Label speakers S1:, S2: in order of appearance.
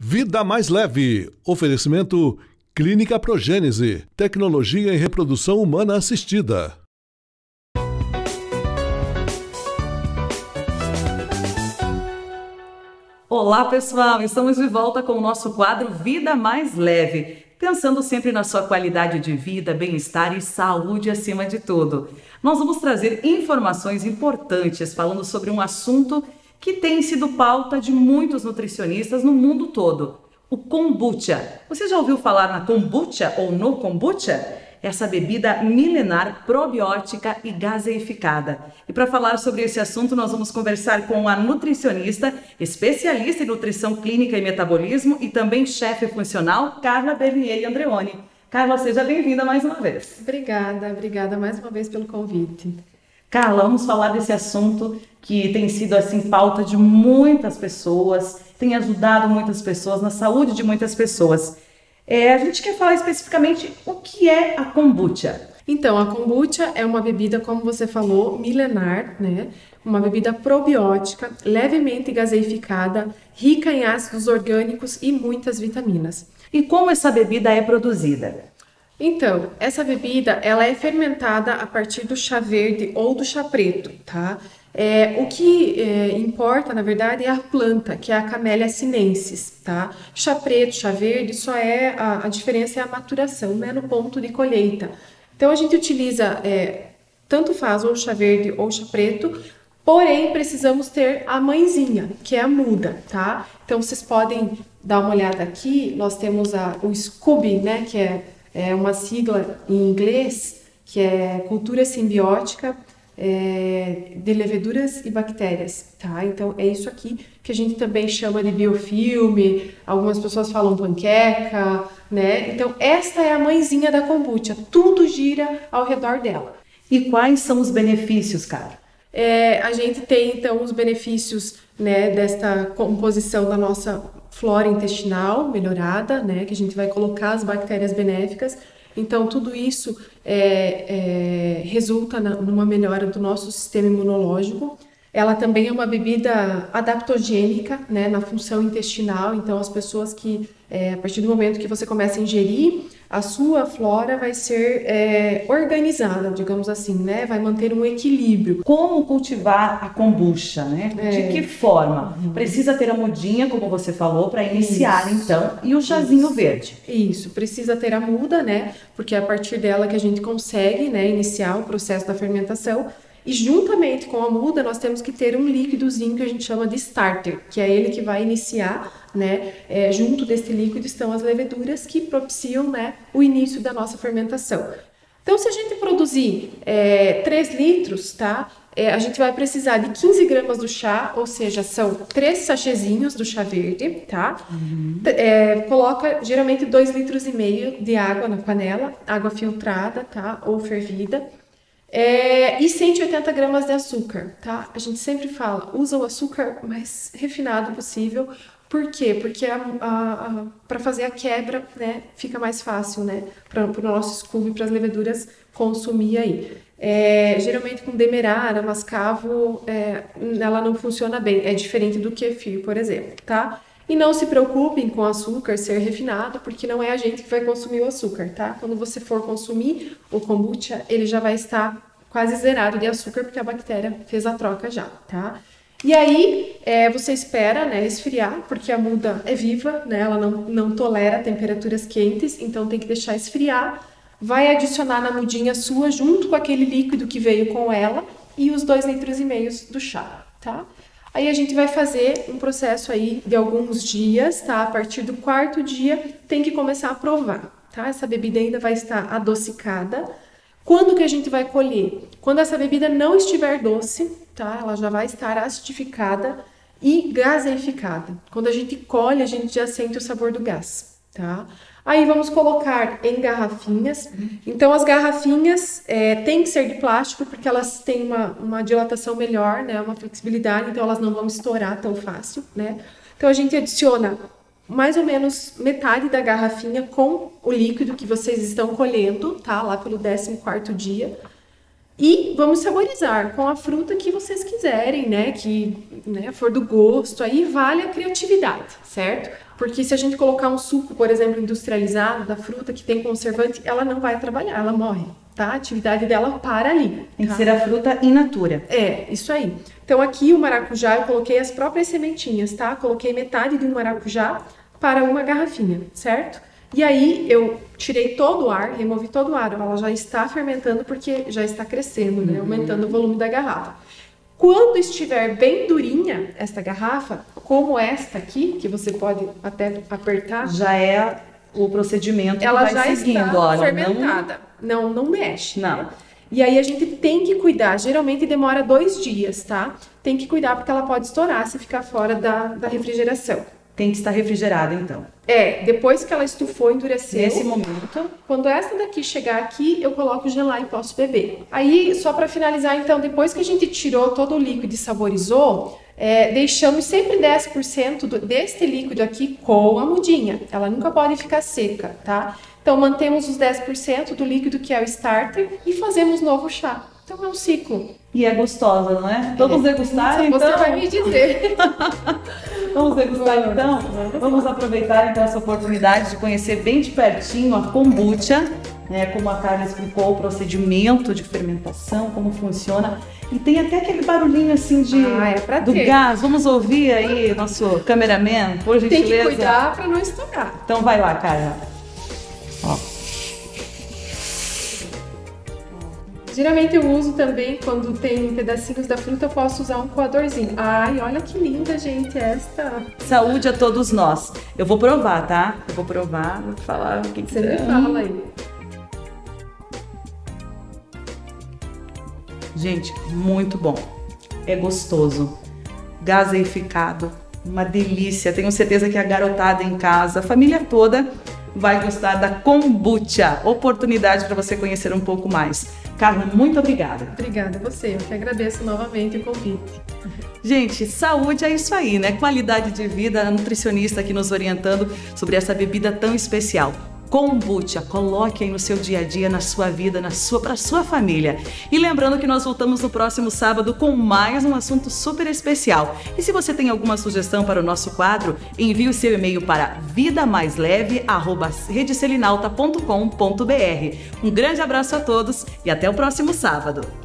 S1: Vida mais leve. Oferecimento Clínica Progênese. Tecnologia em reprodução humana assistida.
S2: Olá pessoal, estamos de volta com o nosso quadro Vida Mais Leve, pensando sempre na sua qualidade de vida, bem-estar e saúde acima de tudo. Nós vamos trazer informações importantes falando sobre um assunto que tem sido pauta de muitos nutricionistas no mundo todo, o kombucha. Você já ouviu falar na kombucha ou no kombucha? Essa bebida milenar, probiótica e gaseificada. E para falar sobre esse assunto, nós vamos conversar com a nutricionista, especialista em nutrição clínica e metabolismo e também chefe funcional, Carla Bernier Andreoni. Carla, seja bem-vinda mais uma vez.
S3: Obrigada mais uma vez pelo convite.
S2: Carla, vamos falar desse assunto que tem sido assim pauta de muitas pessoas, tem ajudado muitas pessoas, na saúde de muitas pessoas. A gente quer falar especificamente o que é a kombucha.
S3: Então, a kombucha é uma bebida, como você falou, milenar, né? Uma bebida probiótica, levemente gaseificada, rica em ácidos orgânicos e muitas vitaminas.
S2: E como essa bebida é produzida?
S3: Então, essa bebida, ela é fermentada a partir do chá verde ou do chá preto, tá? O que importa, na verdade, é a planta, que é a Camellia sinensis, tá? Chá preto, chá verde, só a diferença é a maturação, né? No ponto de colheita. Então, a gente utiliza, tanto faz ou chá verde ou chá preto, porém, precisamos ter a mãezinha, que é a muda, tá? Então, vocês podem dar uma olhada aqui, nós temos o SCOBY, né? Que é uma sigla em inglês, que é Cultura Simbiótica de Leveduras e Bactérias, tá? Então, é isso aqui que a gente também chama de biofilme, algumas pessoas falam panqueca, né? Então, esta é a mãezinha da kombucha, tudo gira ao redor dela.
S2: E quais são os benefícios, cara?
S3: A gente tem, então, os benefícios, né, desta composição da nossa flora intestinal melhorada, né, que a gente vai colocar as bactérias benéficas. Então, tudo isso resulta numa melhora do nosso sistema imunológico. Ela também é uma bebida adaptogênica, né, na função intestinal. Então, as pessoas que, a partir do momento que você começa a ingerir, a sua flora vai ser organizada, digamos assim, né? Vai manter um equilíbrio.
S2: Como cultivar a kombucha, né? De que forma? Precisa ter a mudinha, como você falou, para iniciar, então, e o chazinho verde.
S3: Isso, precisa ter a muda, né? Porque é a partir dela que a gente consegue, né, iniciar o processo da fermentação. E juntamente com a muda, nós temos que ter um líquidozinho que a gente chama de starter, que é ele que vai iniciar, né? Junto desse líquido estão as leveduras que propiciam, né, o início da nossa fermentação. Então, se a gente produzir 3 litros, tá? A gente vai precisar de 15 gramas do chá, ou seja, são 3 sachêzinhos do chá verde, tá? Coloca geralmente 2,5 litros de água na panela, água filtrada, tá? Ou fervida. E 180 gramas de açúcar, tá? A gente sempre fala, usa o açúcar mais refinado possível. Por quê? Porque para fazer a quebra, né, fica mais fácil, né? Para o nosso SCOBY, para as leveduras consumir aí. Geralmente com demerara, mascavo, ela não funciona bem. É diferente do kefir, por exemplo, tá? E não se preocupem com o açúcar ser refinado, porque não é a gente que vai consumir o açúcar, tá? Quando você for consumir o kombucha, ele já vai estar quase zerado de açúcar, porque a bactéria fez a troca já, tá? E aí, você espera, né, esfriar, porque a muda é viva, né? Ela não tolera temperaturas quentes, então tem que deixar esfriar. Vai adicionar na mudinha sua, junto com aquele líquido que veio com ela, e os 2,5 litros do chá, tá? Aí a gente vai fazer um processo aí de alguns dias, tá? A partir do 4º dia tem que começar a provar, tá? Essa bebida ainda vai estar adocicada. Quando que a gente vai colher? Quando essa bebida não estiver doce, tá? Ela já vai estar acidificada e gaseificada. Quando a gente colhe, a gente já sente o sabor do gás, tá? Aí vamos colocar em garrafinhas. Então as garrafinhas têm que ser de plástico porque elas têm uma dilatação melhor, né? Uma flexibilidade, então elas não vão estourar tão fácil, né? Então a gente adiciona mais ou menos metade da garrafinha com o líquido que vocês estão colhendo, tá? Lá pelo 14º dia. E vamos saborizar com a fruta que vocês quiserem, né? Que, né, for do gosto, aí vale a criatividade, certo? Porque se a gente colocar um suco, por exemplo, industrializado da fruta que tem conservante, ela não vai trabalhar, ela morre, tá? A atividade dela para ali.
S2: Tem que
S3: tá?
S2: ser a fruta in natura.
S3: É, isso aí. Então aqui o maracujá eu coloquei as próprias sementinhas, tá? Coloquei metade de um maracujá para uma garrafinha, certo? E aí eu tirei todo o ar, removi todo o ar. Ela já está fermentando porque já está crescendo, né? Aumentando o volume da garrafa. Quando estiver bem durinha esta garrafa, como esta aqui, que você pode até apertar,
S2: Já é o procedimento que
S3: ela
S2: vai
S3: já
S2: seguindo,
S3: está
S2: olha,
S3: fermentada. Não mexe.
S2: Não.
S3: Né? E aí a gente tem que cuidar. Geralmente demora 2 dias, tá? Tem que cuidar porque ela pode estourar se ficar fora da refrigeração.
S2: Tem que estar refrigerada, então.
S3: Depois que ela estufou, endureceu.
S2: Nesse momento,
S3: Quando essa daqui chegar aqui, eu coloco gelar e posso beber. Aí, só para finalizar, então, depois que a gente tirou todo o líquido e saborizou, deixamos sempre 10% deste líquido aqui com a mudinha. Ela nunca pode ficar seca, tá? Então, mantemos os 10% do líquido que é o starter e fazemos novo chá. Então, é um ciclo.
S2: e é gostosa, não é? Vamos degustar, então?
S3: Você vai me dizer.
S2: Vamos degustar, então? Vamos aproveitar, então, essa oportunidade de conhecer bem de pertinho a kombucha, né? Como a Carla explicou, o procedimento de fermentação, como funciona. E tem até aquele barulhinho, assim, do gás. Vamos ouvir aí, nosso cameraman, por gentileza.
S3: Tem que cuidar para não estourar.
S2: Então, vai lá, Carla. Ó.
S3: Geralmente eu uso também, quando tem pedacinhos da fruta, eu posso usar um coadorzinho. Ai, olha que linda, gente, esta.
S2: Saúde a todos nós. Eu vou provar, tá? Eu vou provar, vou falar o que
S3: Você me fala aí.
S2: Gente, muito bom. É gostoso. Gaseificado. Uma delícia. Tenho certeza que a garotada em casa, a família toda, vai gostar da kombucha. Oportunidade para você conhecer um pouco mais. Carla, muito obrigada.
S3: Obrigada a você. Eu que agradeço novamente o convite.
S2: Gente, saúde é isso aí, né? Qualidade de vida, a nutricionista aqui nos orientando sobre essa bebida tão especial. Kombucha, coloque aí no seu dia a dia, na sua vida, para a sua família. E lembrando que nós voltamos no próximo sábado com mais um assunto super especial. E se você tem alguma sugestão para o nosso quadro, envie o seu e-mail para vidamaisleve@redeselinalta.com.br. Um grande abraço a todos e até o próximo sábado.